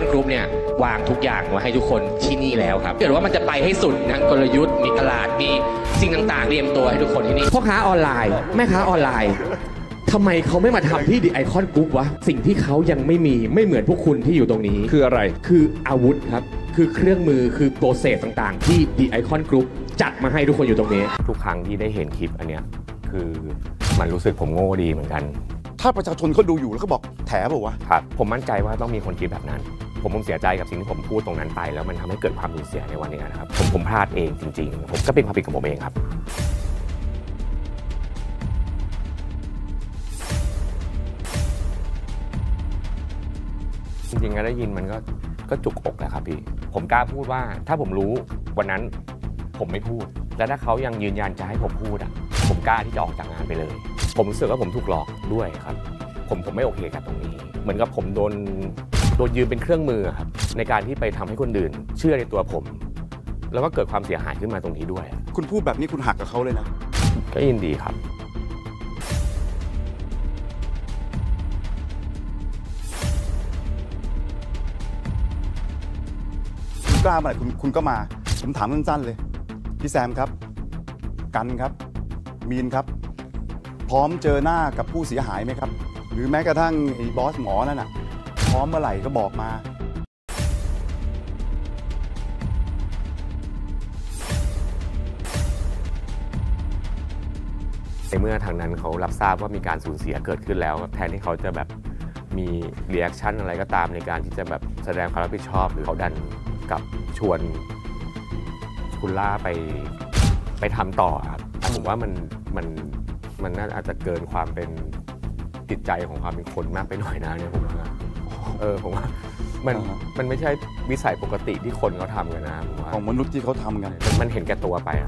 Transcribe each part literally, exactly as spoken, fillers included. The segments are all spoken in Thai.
อนกรุ๊ปเนี่ยวางทุกอย่างไว้ให้ทุกคนที่นี่แล้วครับเกิดว่ามันจะไปให้สุดทางกลยุทธ์มีตลาดมีสิ่งต่างๆเตรียมตัวให้ทุกคนที่นี่พ่อค้าออนไลน์แม่ค้าออนไลน์ทำไมเขาไม่มาทำที่ The Icon Group วะสิ่งที่เขายังไม่มีไม่เหมือนพวกคุณที่อยู่ตรงนี้คืออะไรคืออาวุธครับคือเครื่องมือคือโปรเซสต่างๆที่ The Icon Group จัดมาให้ทุกคนอยู่ตรงนี้ทุกครั้งที่ได้เห็นคลิปอันเนี้ยคือมันรู้สึกผมโง่ดีเหมือนกันถ้าประชาชนเขาดูอยู่แล้วก็บอกแถเปล่าวะครับผมมั่นใจว่าต้องมีคนคิดแบบนั้นผมผมเสียใจกับสิ่งที่ผมพูดตรงนั้นไปแล้วมันทำให้เกิดความสูญเสียในวันนี้นะครับผมผมพลาดเองจริงๆผมก็เป็นความผิดของผมเองครับจริงๆก็ได้ยินมันก็ก็จุกอกแหละครับพี่ผมกล้าพูดว่าถ้าผมรู้วันนั้นผมไม่พูดและถ้าเขายังยืนยันจะให้ผมพูดอ่ะผมกล้าที่จะออกจากงานไปเลยผมรู้สึกว่าผมถูกหลอกด้วยครับผมผมไม่โอเคกับตรงนี้เหมือนกับผมโดนโดนยืมเป็นเครื่องมือครับในการที่ไปทำให้คนอื่นเชื่อในตัวผมแล้วก็เกิดความเสียหายขึ้นมาตรงนี้ด้วยคุณพูดแบบนี้คุณหักกับเขาเลยนะก็ยินดีครับคุณกล้ามาไหนคุณคุณก็มาผมถามสั้นๆเลยพี่แซมครับกันครับมีนครับพร้อมเจอหน้ากับผู้เสียหายไหมครับหรือแม้กระทั่งไอ้บอสหมอนั่นน่ะพร้อมเมื่อไหร่ก็บอกมาในเมื่อทางนั้นเขารับทราบว่ามีการสูญเสียเกิดขึ้นแล้วแทนที่เขาจะแบบมีรีแอคชั่นอะไรก็ตามในการที่จะแบบแสดงความรับผิดชอบหรือเขาดันกับชวนคุณล่าไปไปทำต่อครับผมว่ามันมันมันน่าอาจจะเกินความเป็นจิตใจของความเป็นคนมากไปหน่อยนะเนี่ยผมว่าเออผมว่ามันมันไม่ใช่วิสัยปกติที่คนเขาทำกันนะผมว่าของมนุษย์ที่เขาทำกันมันเห็นแก่ตัวไปอ่ะ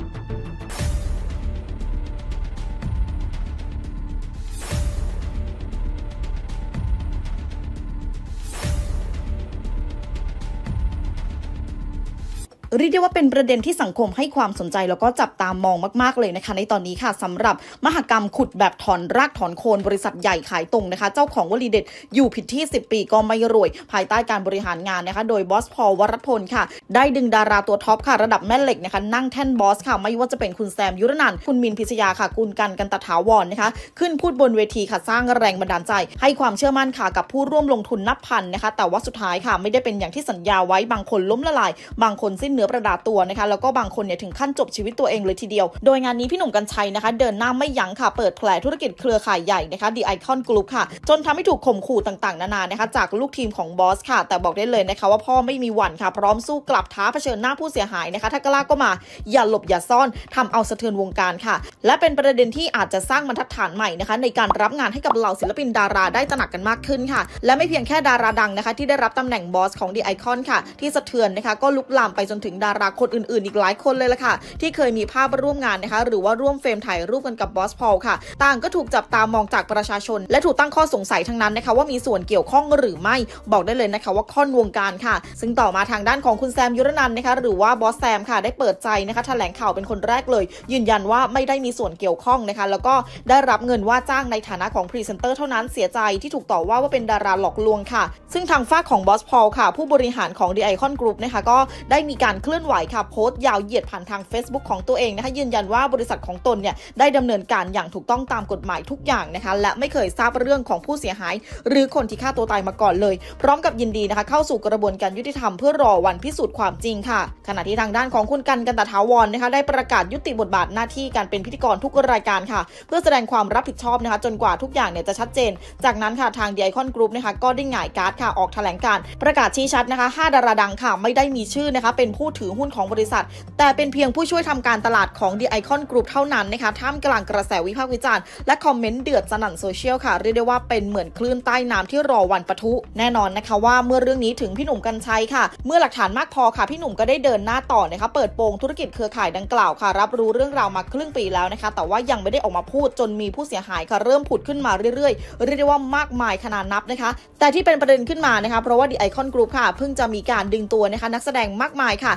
เรียกได้ว่าเป็นประเด็นที่สังคมให้ความสนใจแล้วก็จับตามองมากๆเลยนะคะในตอนนี้ค่ะสำหรับมหกรรมขุดแบบถอนรากถอนโคนบริษัทใหญ่ขายตรงนะคะเจ้าของวลีเด็ดอยู่ผิดที่สิบปีก็ไม่รวยภายใต้การบริหารงานนะคะโดยบอสพอลวรพลค่ะได้ดึงดาราตัวท็อปค่ะระดับแม่เหล็กนะคะนั่งแท่นบอสค่ะไม่ว่าจะเป็นคุณแซมยุรนันท์คุณมินพิชยาค่ะคุณกันกันตถาวรนะคะขึ้นพูดบนเวทีค่ะสร้างแรงบันดาลใจให้ความเชื่อมั่นค่ะกับผู้ร่วมลงทุนนับพันนะคะแต่ว่าสุดท้ายค่ะไม่ได้เป็นอย่างที่สัญญาไว้บางคนล้มละลายบางคนสิ้นเนื้อประดาตัวนะคะแล้วก็บางคนเนี่ยถึงขั้นจบชีวิตตัวเองเลยทีเดียวโดยงานนี้พี่หนุ่มกรรชัยนะคะเดินหน้าไม่ยั้งค่ะเปิดแผลธุรกิจเครือข่ายใหญ่นะคะ The Icon Group ค่ะจนทำให้ถูกข่มขู่ต่างๆนานานะคะจากลูกทีมของบอสค่ะแต่บอกได้เลยนะคะว่าพ่อไม่มีหวั่นค่ะพร้อมสู้กลับท้าเผชิญหน้าผู้เสียหายนะคะถ้ากล้าก็มาอย่าหลบอย่าซ่อนทำเอาสะเทือนวงการค่ะและเป็นประเด็นที่อาจจะสร้างบรรทัดฐานใหม่นะคะในการรับงานให้กับเหล่าศิลปินดาราได้ตระหนักกันมากขึ้นค่ะและไม่เพียงแค่ดาราดังนะคะที่ได้รับตำแหน่งบอสของ The Icon ค่ะที่สะเทือนนะคะก็ลุกลามไปจนถึงดาราคนอื่นๆอีกหลายคนเลยล่ะค่ะที่เคยมีภาพร่วมงานนะคะหรือว่าร่วมเฟรมถ่ายรูปกันกับบอสพอลค่ะต่างก็ถูกจับตามองจากประชาชนและถูกตั้งข้อสงสัยทั้งนั้นนะคะว่ามีส่วนเกี่ยวข้องหรือไม่บอกได้เลยนะคะว่าค่อนวงการค่ะซึ่งต่อมาทางด้านของคุณแซมยุรนันท์นะคะหรือว่าบอสแซมค่ะได้เปิดใจนะคะแถลงข่าวเป็นคนแรกเลยยืนยันว่าไม่ได้มีส่วนเกี่ยวข้องนะคะแล้วก็ได้รับเงินว่าจ้างในฐานะของพรีเซนเตอร์เท่านั้นเสียใจที่ถูกต่อว่าว่าเป็นดาราหลอกลวงค่ะซึ่งทางฝั่งของบอสพอลค่ะผู้บริหารของ The Icon Group นะคะก็ได้มีการเคลื่อนไหวค่ะโพสต์ยาวเหยียดผ่านทาง Facebook ของตัวเองนะคะยืนยันว่าบริษัทของตนเนี่ยได้ดำเนินการอย่างถูกต้องตามกฎหมายทุกอย่างนะคะและไม่เคยทราบเรื่องของผู้เสียหายหรือคนที่ฆ่าตัวตายมาก่อนเลยพร้อมกับยินดีนะคะเข้าสู่กระบวนการยุติธรรมเพื่อรอวันพิสูจน์ความจริงค่ะขณะที่ทางด้านของคุณกันกันตถาวรนะคะได้ประกาศยุติบทบาทหน้าที่การเป็นพิธีกรทุกรายการค่ะเพื่อแสดงความรับผิดชอบนะคะจนกว่าทุกอย่างเนี่ยจะชัดเจนจากนั้นค่ะทาง The Icon Group นะคะก็ได้หง่ายการ์ดค่ะออกแถลงการประกาศชี้ชัดนะคะห้าดาราดังค่ะไม่ได้มีชื่อนะคะเป็นผู้ถือหุ้นของบริษัทแต่เป็นเพียงผู้ช่วยทำการตลาดของ The Icon Group เท่านั้นนะคะท่ามกลางกระแสวิพากษ์วิจารณ์และคอมเมนต์เดือดสนั่นโซเชียลค่ะเรียกได้ว่าเป็นเหมือนคลื่นใต้น้ำที่รอวันปะทุแน่นอนนะคะว่าเมื่อเรื่องนี้ถึงพี่หนุ่มกรรชัยค่ะเมื่อหลักฐานมากพอค่ะพี่หนุ่มก็ได้เดินหน้าต่อนะคะเปิดโปงธุรกิจเครือข่ายดังกล่าวค่ะรับรู้เรื่องราวมาครึ่งปีแล้วนะคะแต่ว่ายังไม่ได้ออกมาพูดจนมีผู้เสียหายค่ะเริ่มผุดขึ้นมาเรื่อยๆเรียกได้ว่ามากมายขนาดนับนะคะแต่ที่เป็นประเด็นขึ้นมานะคะเพราะว่า The Icon Group ค่ะเพิ่งจะมีการดึงตัวนะคะนักแสดงมากมายค่ะ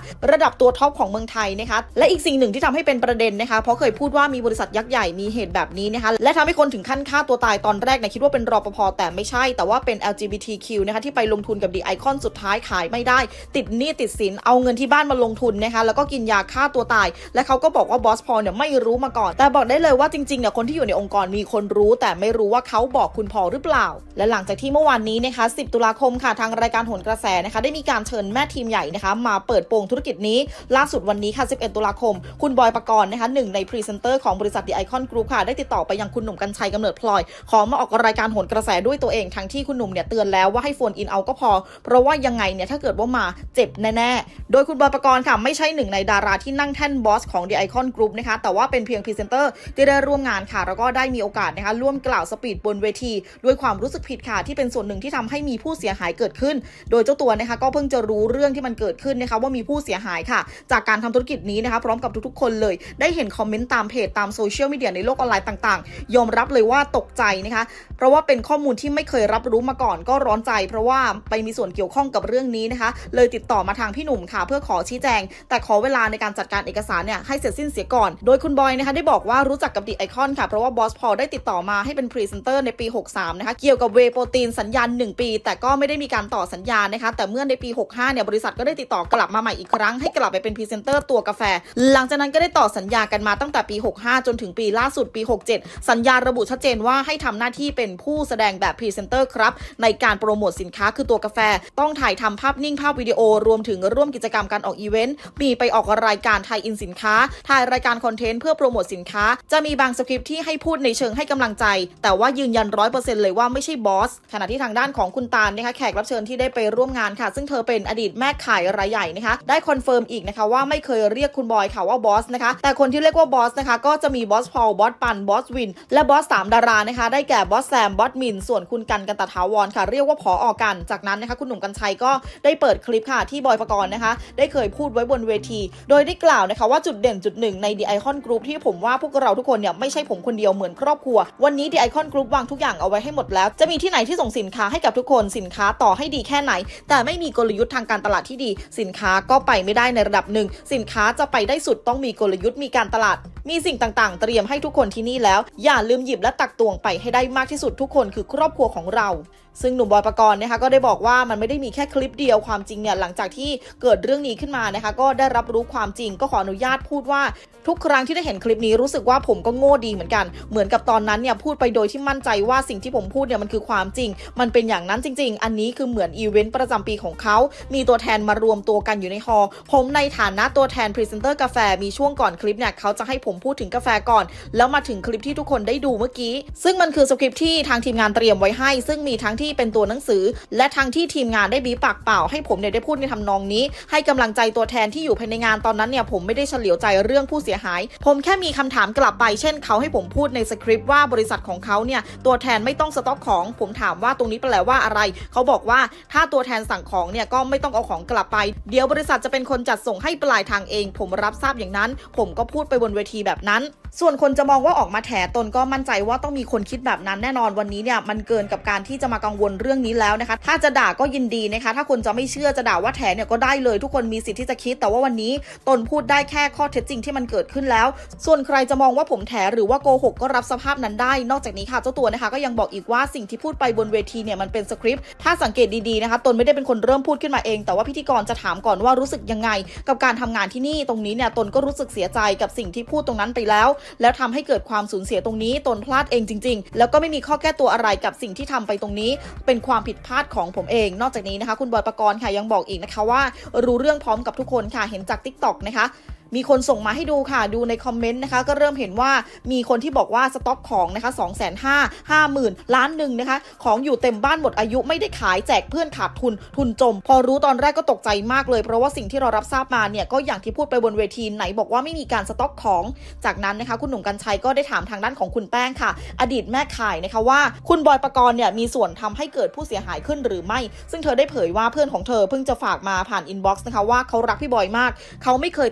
ระดับตัวท็อปของเมืองไทยนะคะและอีกสิ่งหนึ่งที่ทำให้เป็นประเด็นนะคะเพราะเคยพูดว่ามีบริษัทยักษ์ใหญ่มีเหตุแบบนี้นะคะและทำให้คนถึงขั้นฆ่าตัวตายตอนแรกเนี่ยคิดว่าเป็นรปภ.แต่ไม่ใช่แต่ว่าเป็น แอล จี บี ที คิว นะคะที่ไปลงทุนกับ The Icon สุดท้ายขายไม่ได้ติดหนี้ติดสินเอาเงินที่บ้านมาลงทุนนะคะแล้วก็กินยาฆ่าตัวตายและเขาก็บอกว่าบอสพอลเนี่ยไม่รู้มาก่อนแต่บอกได้เลยว่าจริงๆเนี่ยคนที่อยู่ในองค์กรมีคนรู้แต่ไม่รู้ว่าเขาบอกคุณพอลหรือเปล่าและหลังจากที่เมื่อวานนี้นะคะสิบตุลาคมค่ะทางรายการโหนกระแสนะคะได้มีการเชิญแม่ทีมใหญ่นะคะมาเปิดโปงธุรกิจนี้ล่าสุดวันนี้ค่ะสิบเอ็ดตุลาคมคุณบอยปกรณ์นะคะหนึ่งในพรีเซนเตอร์ของบริษัท The Icon Group ค่ะได้ติดต่อไปยังคุณหนุ่มกรรชัยกำเนิดพลอยขอมาออกรายการโหนกระแสด้วยตัวเองทั้งที่คุณหนุ่มเนี่ยเตือนแล้วว่าให้โฟนอินเอาก็พอเพราะว่ายังไงเนี่ยถ้าเกิดว่ามาเจ็บแน่ๆโดยคุณบอยปกรณ์ค่ะไม่ใช่หนึ่งในดาราที่นั่งแท่นบอสของ The Icon Group นะคะแต่ว่าเป็นเพียงพรีเซนเตอร์ที่ได้ร่วมงานค่ะแล้วก็ได้มีโอกาสนะคะร่วมกล่าวสปีดบนเวทีด้วยความรู้สึกผิดค่ะที่เป็นส่วนหนึ่งที่ทำให้มีผู้เสียหายเกิดขึ้นโดยเจ้าตัวนะคะก็เพิ่งจะรู้เรื่องที่มันเกิดขึ้นนะคะว่ามีผู้เสียหายค่ะจากการทำธุรกิจนี้นะคะพร้อมกับทุกๆคนเลยได้เห็นคอมเมนต์ตามเพจตามโซเชียลมีเดียในโลกออนไลน์ต่างๆยอมรับเลยว่าตกใจนะคะเพราะว่าเป็นข้อมูลที่ไม่เคยรับรู้มาก่อนก็ร้อนใจเพราะว่าไปมีส่วนเกี่ยวข้องกับเรื่องนี้นะคะเลยติดต่อมาทางพี่หนุ่มค่ะเพื่อขอชี้แจงแต่ขอเวลาในการจัดการเอกสารเนี่ยให้เสร็จสิ้นเสียก่อนโดยคุณบอยนะคะได้บอกว่ารู้จักกับ The Icon ค่ะเพราะว่าบอสพอลได้ติดต่อมาให้เป็นพรีเซนเตอร์ในปีหกสามนะคะเกี่ยวกับเวย์โปรตีนสัญญาณหนึ่งปีแต่ก็ไม่ได้มีการต่อสัญญานะคะแต่เมื่อในปีหกห้าเนี่ยบริษัทก็ได้ติดต่อกลับมาใหม่อีกครั้งให้กลับไปเป็นพรีเซนเตอร์ตัวกาแฟหลังจากนั้นก็ได้ต่อสัญญากันมาตั้งแต่ปีหกห้าจนถึงปีล่าสุดปีหกเจ็ดสัญญาระบุชัดเจนว่าให้ทำหน้าที่เป็นผู้แสดงแบบพรีเซนเตอร์ครับในการโปรโมทสินค้าคือตัวกาแฟต้องถ่ายทำภาพนิ่งภาพวิดีโอรวมถึงร่วมกิจกรรมการออกอีเวนต์มีไปออกรายการไทยอินสินค้าถ่ายรายการคอนเทนต์เพื่อโปรโมทสินค้าจะมีบางสคริปต์ที่ให้พูดในเชิงให้กำลังใจแต่ว่ายืนยัน ร้อยเปอร์เซ็นต์ เลยว่าไม่ใช่บอสขณะที่ทางด้านของคุณตาลนะคะแขกรับเชิญที่ได้ไปร่วมงานค่ะซึ่งเธอเป็นอดีตแม่ขายรายใหญ่นะคะได้คอนเฟิร์มอีกนะคะว่าไม่เคยเรียกคุณบอยค่ะว่าบอสนะคะแต่คนที่เรียกว่าบอสนะคะก็จะมีบอสพอลบอสปันบอสวินและบอสสามดารานะคะได้แก่บอสแซมบอสมินส่วนคุณกันกันตถาวรค่ะเรียกว่าผอ.กันจากนั้นนะคะคุณหนุ่มกรรชัยก็ได้เปิดคลิปค่ะที่บอยปกรณ์นะคะได้เคยพูดไว้บนเวทีโดยได้กล่าวนะคะว่าจุดเด่นจุดหนึ่งใน The Icon Group ที่ผมว่าพวกเราทุกคนเนี่ยไม่ใช่ผมคนเดียวเหมือนครอบครัววันนี้ The Icon Group วางทุกอย่างเอาไว้ให้หมดแล้วจะมีที่ไหนที่ส่งสินค้าให้กับทุกคนสินค้าต่อให้ดีแค่ไหนแต่ไม่มีกลยุทธ์ทางการตลาดที่ดีสินค้าก็ไปไม่ได้ในระดับหนึ่งสินค้าจะไปได้สุดต้องมีกลยุทธ์มีการตลาดมีสิ่งต่างๆเตรียมให้ทุกคนที่นี่แล้วอย่าลืมหยิบและตักตวงไปให้ได้มากที่สุดทุกคนคือครอบครัวของเราซึ่งหนุ่มบอยปกรณ์นะคะก็ได้บอกว่ามันไม่ได้มีแค่คลิปเดียวความจริงเนี่ยหลังจากที่เกิดเรื่องนี้ขึ้นมานะคะก็ได้รับรู้ความจริงก็ขออนุญาตพูดว่าทุกครั้งที่ได้เห็นคลิปนี้รู้สึกว่าผมก็โง่ดีเหมือนกันเหมือนกับตอนนั้นเนี่ยพูดไปโดยที่มั่นใจว่าสิ่งที่ผมพูดเนี่ยมันคือความจริงมันเป็นอย่างนั้นจริงๆอันนี้คือเหมือนอีเวนต์ประจำปีของเขามีตัวแทนมารวมตัวกันอยู่ในฮอลล์ผมในฐานะตัวแทนพรีเซนเตอร์กาแฟมีช่วงก่อนคลิปเนี่ยเขาจะให้ผมพูดถึงกาแฟก่อนแล้วมาถึงคลิปที่ทุกคนได้ดูเมื่อกี้ซึ่งมันคือสคริปต์ที่ทางทีมงานเตรียมไว้ให้ซึ่งมีทั้งที่เป็นตัวหนังสือและทั้งที่ทีมงานได้บีบปากเปล่าให้ผมเนี่ยได้พูดในทำนองนี้ให้กำลังใจตัวแทนที่อยู่ภายในงานตอนนั้นเนี่ยผมไม่ได้เฉลียวใจเรื่องผู้เสียหายผมแค่มีคำถามกลับไปเช่นเขาให้ผมพูดในสคริปต์ว่าบริษัทของเขาเนี่ยตัวแทนไม่ต้องสต็อกของผมถามว่าตรงนี้แปลว่าอะไรเขาบอกว่าถ้าตัวแทนสั่งของเนี่ยก็ไม่ต้องเอาของกลับไปเดี๋ยวบริษัทจะเป็นคนจัดส่งให้ปลายทางเองผมรับทราบอย่างนั้นผมก็พูดไปบนเวทีแบบนั้นส่วนคนจะมองว่าออกมาแถตนก็มั่นใจว่าต้องมีคนคิดแบบนั้นแน่นอนวันนี้เนี่ยมันเกินกับการที่จะมากังวลเรื่องนี้แล้วนะคะถ้าจะด่าก็ยินดีนะคะถ้าคนจะไม่เชื่อจะด่าว่าแถเนี่ยก็ได้เลยทุกคนมีสิทธิ์ที่จะคิดแต่ว่าวันนี้ตนพูดได้แค่ข้อเท็จจริงที่มันเกิดขึ้นแล้วส่วนใครจะมองว่าผมแถหรือว่าโกหกก็รับสภาพนั้นได้นอกจากนี้ค่ะเจ้าตัวนะคะก็ยังบอกอีกว่าสิ่งที่พูดไปบนเวทีเนี่ยมันเป็นสคริปต์ถ้าสังเกตดีๆนะคะตนไม่ได้เป็นคนเริ่มพูดขึ้นมาเองแต่ว่าพิธีกรจะถามก่อนว่ารู้สึกยังไงกับการทำงานที่นี่ตรงนี้เนี่ยตนก็รู้สึกเสียใจกับสิ่งที่พูดตรงนั้นไปแล้วแล้วทำให้เกิดความสูญเสียตรงนี้ตนพลาดเองจริงๆแล้วก็ไม่มีข้อแก้ตัวอะไรกับสิ่งที่ทำไปตรงนี้เป็นความผิดพลาดของผมเองนอกจากนี้นะคะคุณบอยปกรณ์ค่ะยังบอกอีกนะคะว่ารู้เรื่องพร้อมกับทุกคนค่ะเห็นจาก ติ๊กต็อก นะคะมีคนส่งมาให้ดูค่ะดูในคอมเมนต์นะคะก็เริ่มเห็นว่ามีคนที่บอกว่าสต็อกของนะคะ สองแสนห้าหมื่น ห้าหมื่น ล้านหนึ่งนะคะของอยู่เต็มบ้านหมดอายุไม่ได้ขายแจกเพื่อนขาดทุนทุนจมพอรู้ตอนแรกก็ตกใจมากเลยเพราะว่าสิ่งที่เรารับทราบมาเนี่ยก็อย่างที่พูดไปบนเวทีไหนบอกว่าไม่มีการสต็อกของจากนั้นนะคะคุณหนุ่มกรรชัยก็ได้ถามทางด้านของคุณแป้งค่ะอดีตแม่ขายนะคะว่าคุณบอยปกรณ์เนี่ยมีส่วนทำให้เกิดผู้เสียหายขึ้นหรือไม่ซึ่งเธอได้เผยว่าเพื่อนของเธอเพิ่งจะฝากมาผ่านอินบ็อกซ์นะคะว่าเขารักพี่บอยมากเขาไม่เคยตัดสินใจ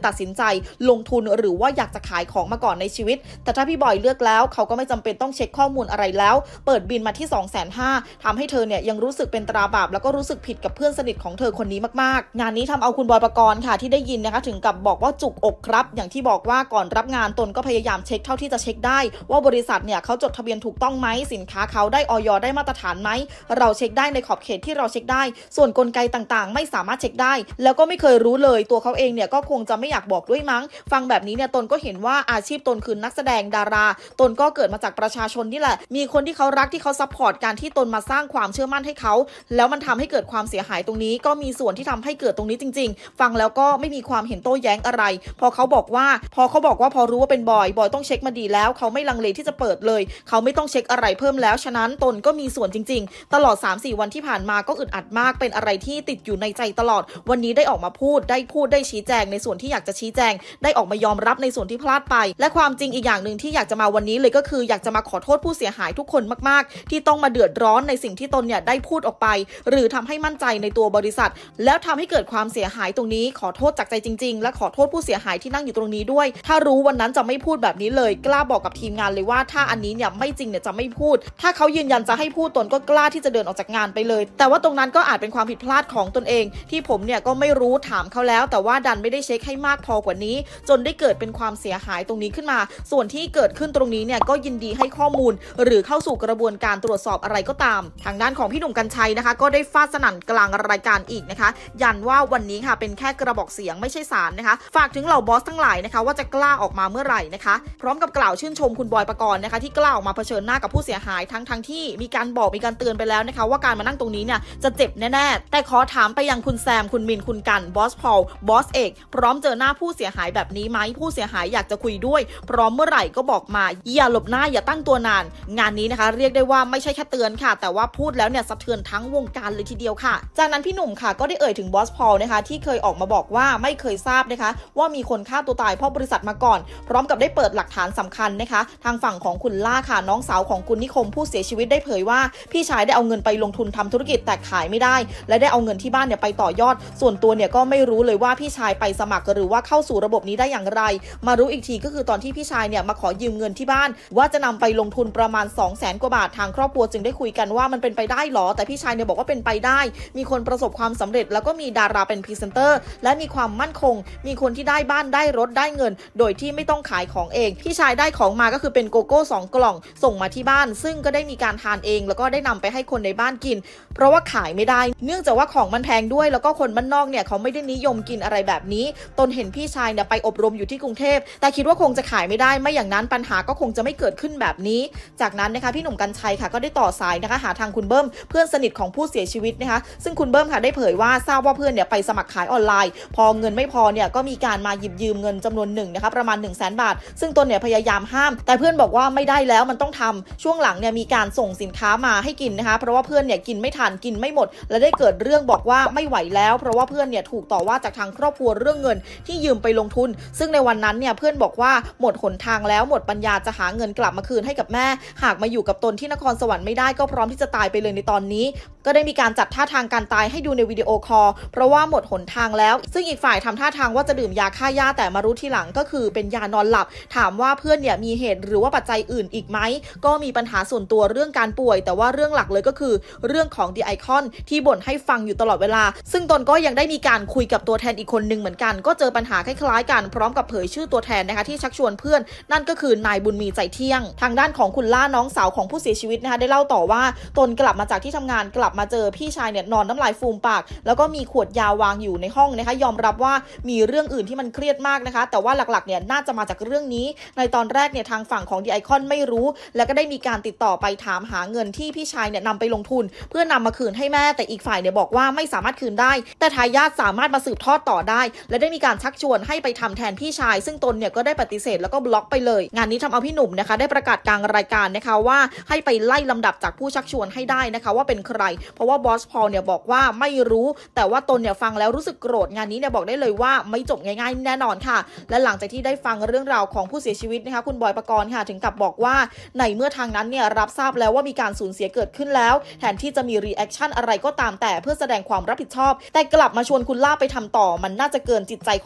ลงทุนหรือว่าอยากจะขายของมาก่อนในชีวิตแต่ถ้าพี่บอยเลือกแล้วเขาก็ไม่จำเป็นต้องเช็คข้อมูลอะไรแล้วเปิดบินมาที่ สองแสนห้าหมื่น ทำให้เธอเนี่ยยังรู้สึกเป็นตราบาปแล้วก็รู้สึกผิดกับเพื่อนสนิทของเธอคนนี้มากๆงานนี้ทำเอาคุณบอยปกรณ์ค่ะที่ได้ยินนะคะถึงกับบอกว่าจุกอกครับอย่างที่บอกว่าก่อนรับงานตนก็พยายามเช็คเท่าที่จะเช็คได้ว่าบริษัทเนี่ยเขาจดทะเบียนถูกต้องไหมสินค้าเขาได้อย.ได้มาตรฐานไหมเราเช็คได้ในขอบเขตที่เราเช็คได้ส่วนกลไกต่างๆไม่สามารถเช็คได้แล้วก็ไม่เคยรู้เลยตัวเขาเองเนี่ยก็คงจะไม่อยากบอกด้วยมั้งฟังแบบนี้เนี่ยตนก็เห็นว่าอาชีพตนคือนักแสดงดาราตนก็เกิดมาจากประชาชนนี่แหละมีคนที่เขารักที่เขาซัพพอร์ตการที่ตนมาสร้างความเชื่อมั่นให้เขาแล้วมันทำให้เกิดความเสียหายตรงนี้ก็มีส่วนที่ทำให้เกิดตรงนี้จริงๆฟังแล้วก็ไม่มีความเห็นโต้แย้งอะไรพอเขาบอกว่าพอเขาบอกว่าพอรู้ว่าเป็นบอยบอยต้องเช็คมาดีแล้วเขาไม่ลังเลที่จะเปิดเลยเขาไม่ต้องเช็คอะไรเพิ่มแล้วฉะนั้นตนก็มีส่วนจริงๆตลอด สามสี่ วันที่ผ่านมาก็อึดอัดมากเป็นอะไรที่ติดอยู่ในใจตลอดวันนี้ได้ออกมาพูดได้พูดได้ชี้แจงในส่วนที่อยากจะชี้แจงได้ออกมายอมรับในส่วนที่พลาดไปและความจริงอีกอย่างหนึ่งที่อยากจะมาวันนี้เลยก็คืออยากจะมาขอโทษผู้เสียหายทุกคนมากๆที่ต้องมาเดือดร้อนในสิ่งที่ตนเนี่ยได้พูดออกไปหรือทำให้มั่นใจในตัวบริษัทแล้วทำให้เกิดความเสียหายตรงนี้ขอโทษจากใจจริงๆและขอโทษผู้เสียหายที่นั่งอยู่ตรงนี้ด้วยถ้ารู้วันนั้นจะไม่พูดแบบนี้เลยกล้าบอกกับทีมงานเลยว่าถ้าอันนี้เนี่ยไม่จริงเนี่ยจะไม่พูดถ้าเขายืนยันจะให้พูดตนก็กล้าที่จะเดินออกจากงานไปเลยแต่ว่าตรงนั้นก็อาจเป็นความผิดพลาดของตนเองที่ผมเนี่ยก็ไม่รู้ถามเขาแล้วแต่ว่าดันไม่ได้เช็คให้มากพอกว่านี้จนได้เกิดเป็นความเสียหายตรงนี้ขึ้นมาส่วนที่เกิดขึ้นตรงนี้เนี่ยก็ยินดีให้ข้อมูลหรือเข้าสู่กระบวนการตรวจสอบอะไรก็ตามทางด้านของพี่หนุ่มกรรชัยนะคะก็ได้ฟาดสนั่นกลางรายการอีกนะคะยันว่าวันนี้ค่ะเป็นแค่กระบอกเสียงไม่ใช่ศาลนะคะฝากถึงเหล่าบอสทั้งหลายนะคะว่าจะกล้าออกมาเมื่อไหร่นะคะพร้อมกับกล่าวชื่นชมคุณบอยปกรณ์นะคะที่กล้าออกมาเผชิญหน้ากับผู้เสียหายทั้งทั้งที่มีการบอกมีการเตือนไปแล้วนะคะว่าการมานั่งตรงนี้เนี่ยจะเจ็บแน่ๆแต่ขอถามไปยังคุณแซมคุณมินคุณกันบอสพอลบอสเอกพร้อมเจอหน้าผู้เสียหายแบบนี้ไหมผู้เสียหายอยากจะคุยด้วยพร้อมเมื่อไหร่ก็บอกมาอย่าหลบหน้าอย่าตั้งตัวนานงานนี้นะคะเรียกได้ว่าไม่ใช่แค่เตือนค่ะแต่ว่าพูดแล้วเนี่ยสะเทือนทั้งวงการเลยทีเดียวค่ะจากนั้นพี่หนุ่มค่ะก็ได้เอ่ยถึงบอสพอลนะคะที่เคยออกมาบอกว่าไม่เคยทราบนะคะว่ามีคนฆ่าตัวตายเพราะบริษัทมาก่อนพร้อมกับได้เปิดหลักฐานสำคัญนะคะทางฝั่งของคุณล่าค่ะน้องสาวของคุณนิคมผู้เสียชีวิตได้เผยว่าพี่ชายได้เอาเงินไปลงทุนทำธุรกิจแต่ขายไม่ได้และได้เอาเงินที่บ้านเนี่ยไปต่อยอดส่วนตัวเนี่ยก็ไม่รู้เลยว่าพี่ชายไปสมัครหรือว่าเข้าสู่ระบบนี้ได้อย่างไรมารู้อีกทีก็คือตอนที่พี่ชายเนี่ยมาขอยืมเงินที่บ้านว่าจะนำไปลงทุนประมาณ สองแสน กว่าบาททางครอบครัวจึงได้คุยกันว่ามันเป็นไปได้หรอแต่พี่ชายเนี่ยบอกว่าเป็นไปได้มีคนประสบความสำเร็จแล้วก็มีดาราเป็นพรีเซนเตอร์และมีความมั่นคงมีคนที่ได้บ้านได้รถได้เงินโดยที่ไม่ต้องขายของเองพี่ชายได้ของมาก็คือเป็นโกโก้สองกล่องส่งมาที่บ้านซึ่งก็ได้มีการทานเองแล้วก็ได้นำไปให้คนในบ้านกินเพราะว่าขายไม่ได้เนื่องจากว่าของมันแพงด้วยแล้วก็คนบ้านนอกเนี่ยเขาไม่ได้นิยมกินอะไรแบบนี้ตนเห็นพี่ชายเนี่ยไปอบรมอยู่ที่กรุงเทพแต่คิดว่าคงจะขายไม่ได้ไม่อย่างนั้นปัญหาก็คงจะไม่เกิดขึ้นแบบนี้จากนั้นนะคะพี่หนุ่มกรรชัยค่ะก็ได้ต่อสายนะคะหาทางคุณเบิ้มเพื่อนสนิทของผู้เสียชีวิตนะคะซึ่งคุณเบิ้มค่ะได้เผยว่าทราบว่าเพื่อนเนี่ยไปสมัครขายออนไลน์พอเงินไม่พอเนี่ยก็มีการมาหยิบยืมเงินจำนวนหนึ่งนะคะประมาณ หนึ่งแสน บาทซึ่งตนเนี่ยพยายามห้ามแต่เพื่อนบอกว่าไม่ได้แล้วมันต้องทำช่วงหลังเนี่ยมีการส่งสินค้ามาให้กินนะคะเพราะว่าเพื่อนเนี่ยกินไม่ทันกินไม่หมดและได้เกิดเรื่องบอกว่าไม่ไหวแล้วเพราะว่าเพื่อนเนี่ยถูกต่อว่าจากทางครอบครัวเรื่องเงินที่ยืมไปลงทุนซึ่งในวันนั้นเนี่ยเพื่อนบอกว่าหมดหนทางแล้วหมดปัญญาจะหาเงินกลับมาคืนให้กับแม่หากมาอยู่กับตนที่นครสวรรค์ไม่ได้ก็พร้อมที่จะตายไปเลยในตอนนี้ก็ได้มีการจัดท่าทางการตายให้ดูในวิดีโอคอลเพราะว่าหมดหนทางแล้วซึ่งอีกฝ่ายทำท่าทางว่าจะดื่มยาฆ่าหญ้าแต่มารู้ทีหลังก็คือเป็นยานอนหลับถามว่าเพื่อนเนี่ยมีเหตุหรือว่าปัจจัยอื่นอีกไหมก็มีปัญหาส่วนตัวเรื่องการป่วยแต่ว่าเรื่องหลักเลยก็คือเรื่องของ The Icon ที่บ่นให้ฟังอยู่ตลอดเวลาซึ่งตนก็ยังได้มีการคุยกับตัวแทนอีกคนนึงเหมือนกันก็เจอปัญหาคล้ายๆกันพร้อมกับเผยชื่อตัวแทนนะคะที่ชักชวนเพื่อนนั่นก็คือนายบุญมีใจเที่ยงทางด้านของคุณล่าน้องสาวของผู้เสียชีวิตนะคะได้เล่าต่อว่าตนกลับมาจากที่ทำงานกลับมาเจอพี่ชายเนี่ยนอนน้ำลายฟูมปากแล้วก็มีขวดยาวางอยู่ในห้องนะคะยอมรับว่ามีเรื่องอื่นที่มันเครียดมากนะคะแต่ว่าหลักๆเนี่ยน่าจะมาจากเรื่องนี้ในตอนแรกเนี่ยทางฝั่งของ The Icon ไม่รู้แล้วก็ได้มีการติดต่อไปถามหาเงินที่พี่ชายเนี่ยนำไปลงทุนเพื่อนำมาคืนให้แม่แต่อีกฝ่ายเนี่ยบอกว่าไม่สามารถคืนได้แต่ทายาทสามารถมาสืบทอดต่อได้และได้มีการชักชวนให้ไปทำแทนพี่ชายซึ่งตนเนี่ยก็ได้ปฏิเสธแล้วก็บล็อกไปเลยงานนี้ทำเอาพี่หนุ่มนะคะได้ประกาศกลางรายการนะคะว่าให้ไปไล่ลำดับจากผู้ชักชวนให้ได้นะคะว่าเป็นใครเพราะว่าบอสพอลเนี่ยบอกว่าไม่รู้แต่ว่าตนเนี่ยฟังแล้วรู้สึกโกรธงานนี้เนี่ยบอกได้เลยว่าไม่จบง่ายๆแน่นอนค่ะและหลังจากที่ได้ฟังเรื่องราวของผู้เสียชีวิตนะคะคุณบอยปกรณ์ค่ะถึงกับบอกว่าในเมื่อทางนั้นเนี่ยรับทราบแล้วว่ามีการสูญเสียเกิดขึ้นแล้วแทนที่จะมีรีแอคชั่นอะไรก็ตามแต่เพื่อแสดงความรับผิดชอบแต่กลับมาชวนคุณล่าไปทำต่อมันน่าจะเกินจิตใจของความเป็น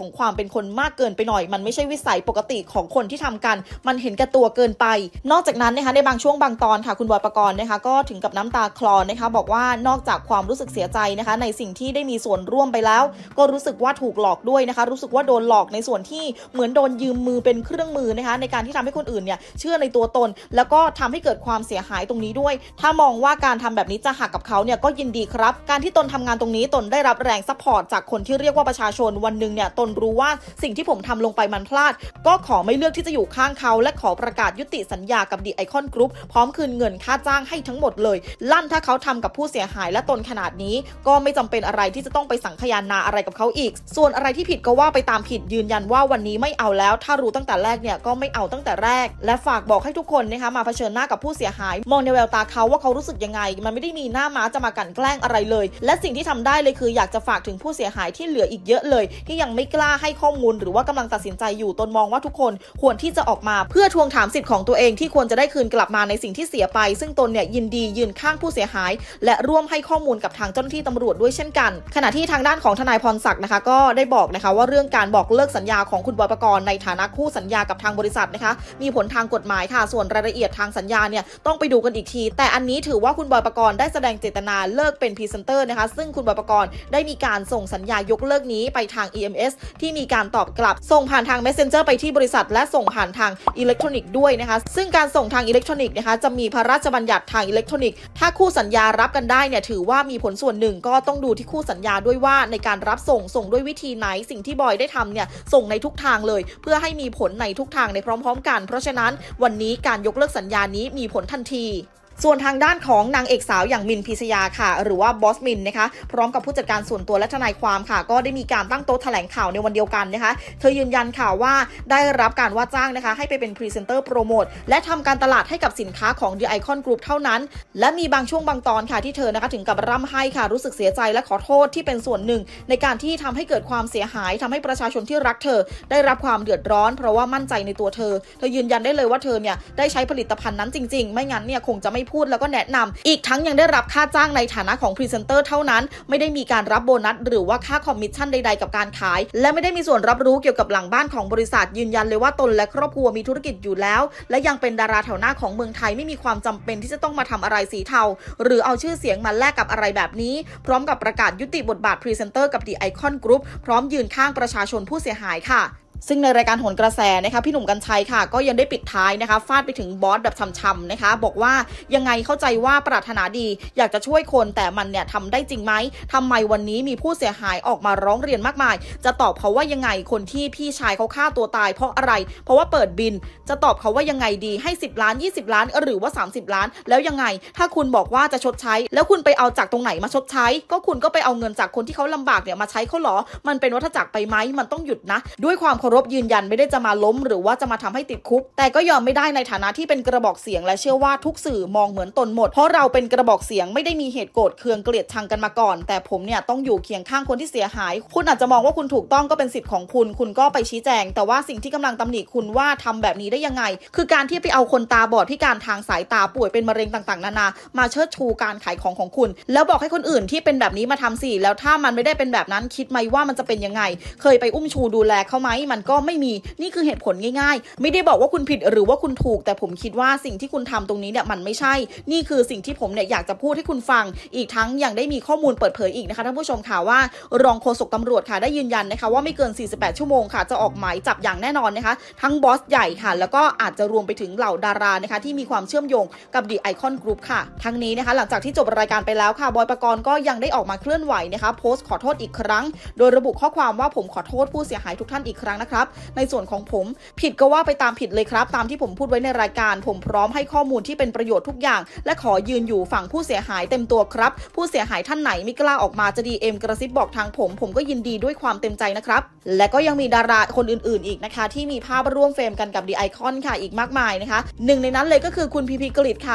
เป็นคนมากเกินไปหน่อยมันไม่ใช่วิสัยปกติของคนที่ทำกันมันเห็นแก่ตัวเกินไปนอกจากนั้นนะคะในบางช่วงบางตอนค่ะคุณบอยปกรณ์นะคะก็ถึงกับน้ำตาคลอนะคะบอกว่านอกจากความรู้สึกเสียใจนะคะในสิ่งที่ได้มีส่วนร่วมไปแล้วก็รู้สึกว่าถูกหลอกด้วยนะคะรู้สึกว่าโดนหลอกในส่วนที่เหมือนโดนยืมมือเป็นเครื่องมือนะคะในการที่ทำให้คนอื่นเนี่ยเชื่อในตัวตนแล้วก็ทำให้เกิดความเสียหายตรงนี้ด้วยถ้ามองว่าการทำแบบนี้จะหักกับเขาเนี่ยก็ยินดีครับการที่ตนทำงานตรงนี้ตนได้รับแรงซัพพอร์ตจากคนที่เรียกว่าประชาชนวันนึงเนี่ยตนรู้ว่าสิ่งที่ผมทำลงไปมันพลาดก็ขอไม่เลือกที่จะอยู่ข้างเขาและขอประกาศยุติสัญญากับ The Icon Group พร้อมคืนเงินค่าจ้างให้ทั้งหมดเลยลั่นถ้าเขาทำกับผู้เสียหายและตนขนาดนี้ก็ไม่จำเป็นอะไรที่จะต้องไปสังคายนาอะไรกับเขาอีกส่วนอะไรที่ผิดก็ว่าไปตามผิดยืนยันว่าวันนี้ไม่เอาแล้วถ้ารู้ตั้งแต่แรกเนี่ยก็ไม่เอาตั้งแต่แรกและฝากบอกให้ทุกคนนะคะมาเผชิญหน้ากับผู้เสียหายมองในแววตาเขาว่าเขารู้สึกยังไงมันไม่ได้มีหน้าม้าจะมากลั่นแกล้งอะไรเลยและสิ่งที่ทำได้เลยคืออยากจะฝากถึงผู้เสียหายที่เหลืออีกเยอะเลยที่ยังไม่กล้าให้ข้อมูลหรือว่ากำลังตัดสินใจอยู่ตนมองว่าทุกคนควรที่จะออกมาเพื่อทวงถามสิทธิ์ของตัวเองที่ควรจะได้คืนกลับมาในสิ่งที่เสียไปซึ่งตนเนี่ยยินดียืนข้างผู้เสียหายและร่วมให้ข้อมูลกับทางเจ้าหน้าที่ตำรวจด้วยเช่นกันขณะที่ทางด้านของทนายพรศักดิ์นะคะก็ได้บอกนะคะว่าเรื่องการบอกเลิกสัญญาของคุณบอยปกรณ์ในฐานะคู่สัญญากับทางบริษัทนะคะมีผลทางกฎหมายค่ะส่วนรายละเอียดทางสัญญาเนี่ยต้องไปดูกันอีกทีแต่อันนี้ถือว่าคุณบอยปกรณ์ได้แสดงเจตนาเลิกเป็นพรีเซนเตอร์นะคะซึ่งคุณบอยปกรณ์ได้มีการส่งสัญญายกเลิกนี้ไปทาง อี เอ็ม เอส ที่มีการตอบกลับส่งผ่านทาง Messenger ไปที่บริษัทและส่งผ่านทางอิเล็กทรอนิกส์ด้วยนะคะซึ่งการส่งทางอิเล็กทรอนิกส์นะคะจะมีพระราชบัญญัติทางอิเล็กทรอนิกส์ถ้าคู่สัญญารับกันได้เนี่ยถือว่ามีผลส่วนหนึ่งก็ต้องดูที่คู่สัญญาด้วยว่าในการรับส่งส่งด้วยวิธีไหนสิ่งที่บอยได้ทำเนี่ยส่งในทุกทางเลยเพื่อให้มีผลในทุกทางในพร้อมๆกันเพราะฉะนั้นวันนี้การยกเลิกสัญญานี้มีผลทันทีส่วนทางด้านของนางเอกสาวอย่างมินพิชยาค่ะหรือว่าบอสมินนะคะพร้อมกับผู้จัดการส่วนตัวและทนายความค่ะก็ได้มีการตั้งโต๊ะแถลงข่าวในวันเดียวกันนะคะเธอยืนยันค่ะว่าได้รับการว่าจ้างนะคะให้ไปเป็นพรีเซนเตอร์โปรโมทและทำการตลาดให้กับสินค้าของ The Icon Group เท่านั้นและมีบางช่วงบางตอนค่ะที่เธอนะคะถึงกับร่ำไห้ค่ะรู้สึกเสียใจและขอโทษที่เป็นส่วนหนึ่งในการที่ทำให้เกิดความเสียหายทำให้ประชาชนที่รักเธอได้รับความเดือดร้อนเพราะว่ามั่นใจในตัวเธอเธอยืนยันได้เลยว่าเธอเนี่ยได้ใช้ผลิตภัณฑ์นั้นจริงๆไม่งั้นเนี่ยคงจะไม่พูดแล้วก็แนะนำอีกทั้งยังได้รับค่าจ้างในฐานะของพรีเซนเตอร์เท่านั้นไม่ได้มีการรับโบนัสหรือว่าค่าคอมมิชชั่นใดๆกับการขายและไม่ได้มีส่วนรับรู้เกี่ยวกับหลังบ้านของบริษัทยืนยันเลยว่าตนและครอบครัวมีธุรกิจอยู่แล้วและยังเป็นดาราแถวหน้าของเมืองไทยไม่มีความจำเป็นที่จะต้องมาทำอะไรสีเทาหรือเอาชื่อเสียงมาแลกกับอะไรแบบนี้พร้อมกับประกาศยุติบทบาทพรีเซนเตอร์กับ The Icon Group พร้อมยืนข้างประชาชนผู้เสียหายค่ะซึ่งในรายการโหนกระแสนะคะพี่หนุ่มกรรชัยค่ะก็ยังได้ปิดท้ายนะคะฟาดไปถึงบอสแบบช้ำๆนะคะบอกว่ายังไงเข้าใจว่าปรารถนาดีอยากจะช่วยคนแต่มันเนี่ยทำได้จริงไหมทำไมวันนี้มีผู้เสียหายออกมาร้องเรียนมากมายจะตอบเขาว่ายังไงคนที่พี่ชายเขาฆ่าตัวตายเพราะอะไรเพราะว่าเปิดบินจะตอบเขาว่ายังไงดีให้สิบล้านยี่สิบล้านหรือว่าสามสิบล้านแล้วยังไงถ้าคุณบอกว่าจะชดใช้แล้วคุณไปเอาจากตรงไหนมาชดใช้ก็คุณก็ไปเอาเงินจากคนที่เขาลำบากเนี่ยมาใช้เขาหรอมันเป็นวัฏจักรไปไหมมันต้องหยุดนะด้วยความเคารพยืนยันไม่ได้จะมาล้มหรือว่าจะมาทำให้ติดคุกแต่ก็ยอมไม่ได้ในฐานะที่เป็นกระบอกเสียงและเชื่อว่าทุกสื่อมองเหมือนตนหมดเพราะเราเป็นกระบอกเสียงไม่ได้มีเหตุโกรธเคืองเกลียดชังกันมาก่อนแต่ผมเนี่ยต้องอยู่เคียงข้างคนที่เสียหายคุณอาจจะมองว่าคุณถูกต้องก็เป็นสิทธิ์ของคุณคุณก็ไปชี้แจงแต่ว่าสิ่งที่กำลังตำหนิคุณว่าทำแบบนี้ได้ยังไงคือการที่ไปเอาคนตาบอดพิการทางสายตาป่วยเป็นมะเร็งต่างๆนานามาเชิดชูการขายของของคุณแล้วบอกให้คนอื่นที่เป็นแบบนี้มาทำสิแล้วถ้ามันไม่ได้เป็นแบบนั้นคิดไหมว่ามันจะเป็นยังไงเคยไปอุ้มชูดูแลเขาไหมมันก็ไม่มีนี่คือเหตุผลง่ายๆไม่ได้บอกว่าคุณผิดหรือว่าคุณถูกแต่ผมคิดว่าสิ่งที่คุณทำตรงนี้เนี่ยมันไม่ใช่นี่คือสิ่งที่ผมเนี่ยอยากจะพูดให้คุณฟังอีกทั้งยังได้มีข้อมูลเปิดเผยอีกนะคะท่านผู้ชมค่ะว่ารองโฆษกตำรวจค่ะได้ยืนยันนะคะว่าไม่เกินสี่สิบแปดชั่วโมงค่ะจะออกหมายจับอย่างแน่นอนนะคะทั้งบอสใหญ่ค่ะแล้วก็อาจจะรวมไปถึงเหล่าดารานะคะที่มีความเชื่อมโยงกับ The Icon Group ค่ะทั้งนี้นะคะหลังจากที่จบรายการไปแล้วค่ะบอยปกรณ์ก็ยังได้ออกมาเคลื่อนไหวนะคะโพสต์ขอโทษอีกครั้งโดยระบุข้อความว่าผมขอโทษผู้เสียหายทุกท่านอีกครั้งนะครับในส่วนของผมผิดก็ว่าไปตามผิดเลยครับตามที่ผมพูดไว้ในรายการผมพร้อมให้ข้อมูลที่เป็นประโยชน์ทุกอย่างและขอยืนอยู่ฝั่งผู้เสียหายเต็มตัวครับผู้เสียหายท่านไหนไม่กล้าออกมาจะ ดี เอ็ม กระซิบบอกทางผมผมก็ยินดีด้วยความเต็มใจนะครับและก็ยังมีดาราคนอื่นๆอีกนะคะที่มีภาพร่วมเฟรมกันกับ The Icon ค่ะอีกมากมายนะคะหนึ่งในนั้นเลยก็คือคุณพีพีกฤษค่ะ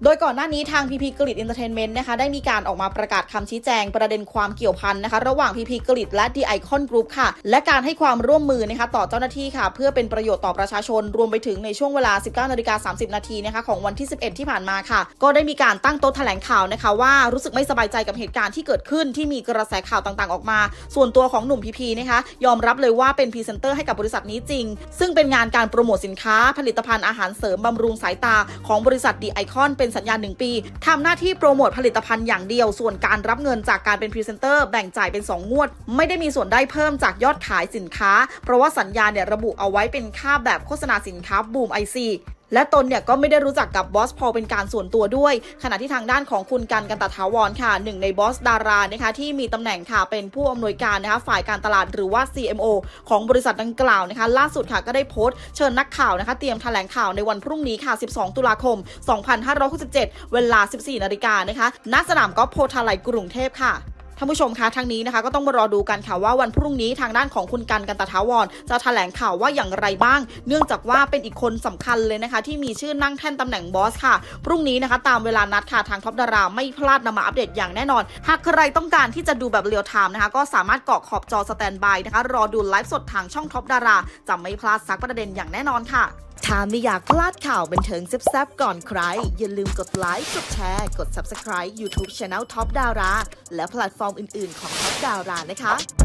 โดยก่อนหน้านี้ทาง พี พี Grid Entertainment นะคะได้มีการออกมาประกาศคำชี้แจงประเด็นความเกี่ยวพันนะคะระหว่าง พี พี Grid และ The Icon Group ค่ะและการให้ความร่วมมือนะคะต่อเจ้าหน้าที่ค่ะเพื่อเป็นประโยชน์ต่อประชาชนรวมไปถึงในช่วงเวลา สิบเก้านาฬิกาสามสิบนาทีนะคะของวันที่สิบเอ็ดที่ผ่านมาค่ะก็ได้มีการตั้งโต๊ะแถลงข่าวนะคะว่ารู้สึกไม่สบายใจกับเหตุการณ์ที่เกิดขึ้นที่มีกระแสข่าวต่างๆออกมาส่วนตัวของหนุ่ม พี พี นะคะยอมรับเลยว่าเป็นพรีเซนเตอร์ให้กับบริษัทนี้จริงซึ่งเป็นงานการโปรโมทสินค้าผลิตภัณฑ์อาหารเสริมบำรุงสายตาของบริษัท The Icon เป็นสัญญาหนึ่งปีทำหน้าที่โปรโมทผลิตภัณฑ์อย่างเดียวส่วนการรับเงินจากการเป็นพรีเซนเตอร์แบ่งจ่ายเป็นสองงวดไม่ได้มีส่วนได้เพิ่มจากยอดขายสินค้าเพราะว่าสัญญาเนี่ยระบุเอาไว้เป็นค่าแบบโฆษณาสินค้าบูมไอซีและตนเนี่ยก็ไม่ได้รู้จักกับบอสพอลเป็นการส่วนตัวด้วยขณะที่ทางด้านของคุณกันกันตถาวรค่ะหนึ่งในบอสดารานะคะที่มีตำแหน่งค่ะเป็นผู้อำนวยการนะคะฝ่ายการตลาดหรือว่า ซี เอ็ม โอ ของบริษัทดังกล่าวนะคะล่าสุดค่ะก็ได้โพสต์เชิญนักข่าวนะคะเตรียมแถลงข่าวในวันพรุ่งนี้ค่ะสิบสองตุลาคมสองพันห้าร้อยหกสิบเจ็ดเวลา สิบสี่นาฬิกานะคะณสนามกอล์ฟโพธาไลกรุงเทพค่ะท่านผู้ชมคะทางนี้นะคะก็ต้องมารอดูกันค่ะว่าวันพรุ่งนี้ทางด้านของคุณกันกันตถาวรจะแถลงข่าวว่าอย่างไรบ้างเนื่องจากว่าเป็นอีกคนสำคัญเลยนะคะที่มีชื่อนั่งแท่นตำแหน่งบอสค่ะพรุ่งนี้นะคะตามเวลานัดค่ะทางท็อปดาราไม่พลาดนำมาอัปเดตอย่างแน่นอนหากใครต้องการที่จะดูแบบเรียลไทม์นะคะก็สามารถเกาะขอบจอสแตนด์บายนะคะรอดูไลฟ์สดทางช่องท็อปดาราจะไม่พลาดสักประเด็นอย่างแน่นอนค่ะถ้าไม่อยากพลาดข่าวบันเทิงแซ่บๆก่อนใครอย่าลืมกดไลค์กดแชร์กด ซับสไครบ์ ยูทูบ Channel Top Dara และแพลตฟอร์มอื่นๆของ Top Dara นะคะ